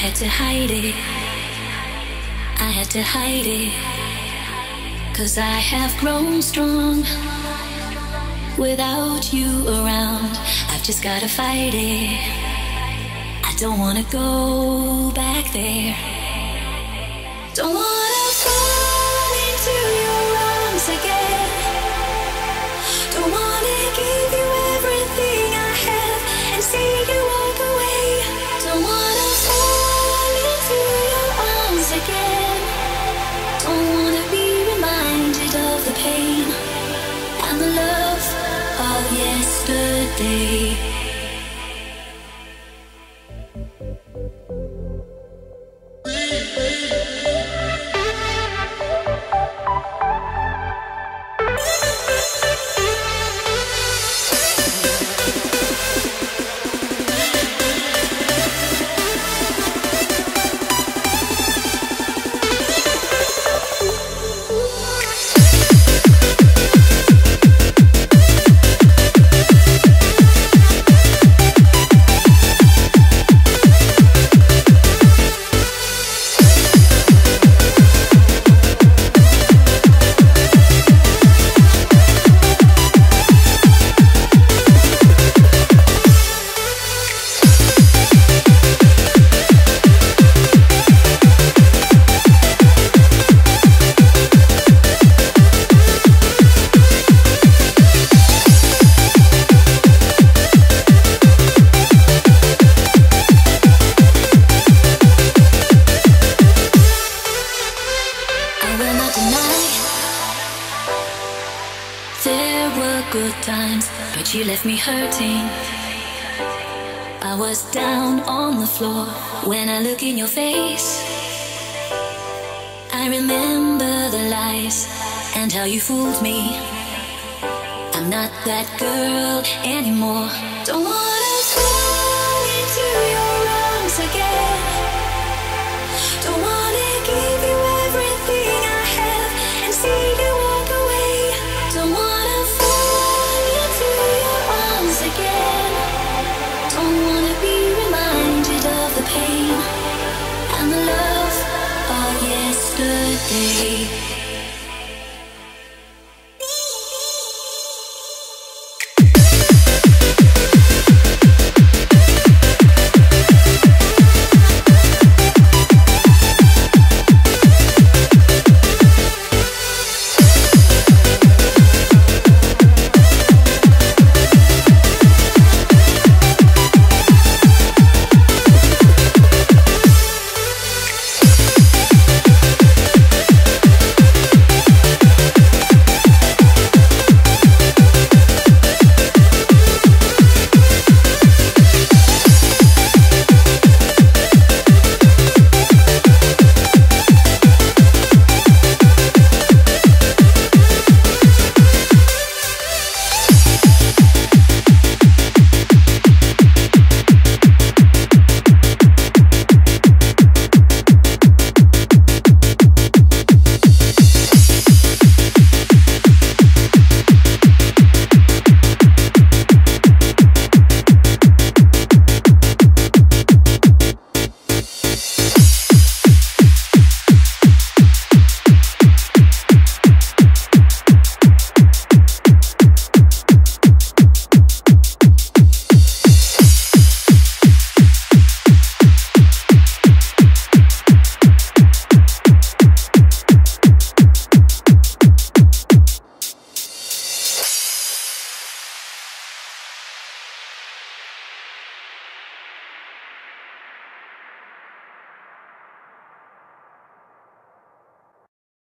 had to hide it. I had to hide it. 'Cause I have grown strong without you around. I've just gotta fight it. I don't wanna go back there. Don't wanna fall into your arms again. Don't wanna give you everything I have and see you walk away. Don't wanna fall into your arms again. Don't wanna be reminded of the pain and the love of yesterday. Good times, but you left me hurting. I was down on the floor when I look in your face. I remember the lies and how you fooled me. I'm not that girl anymore. Don't wanna fall into your arms again. Don't wanna give you everything I have and see you walk away. Don't wanna fall into your arms again. Don't wanna be reminded of the pain and the love of yesterday.